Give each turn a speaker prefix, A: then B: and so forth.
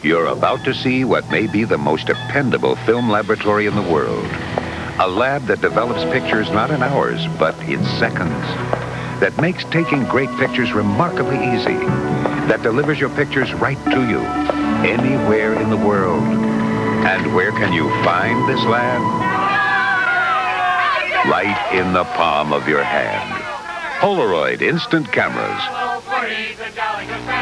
A: You're about to see what may be the most dependable film laboratory in the world. A lab that develops pictures not in hours, but in seconds. That makes taking great pictures remarkably easy. That delivers your pictures right to you, anywhere in the world. And where can you find this lab? Right in the palm of your hand. Polaroid instant cameras.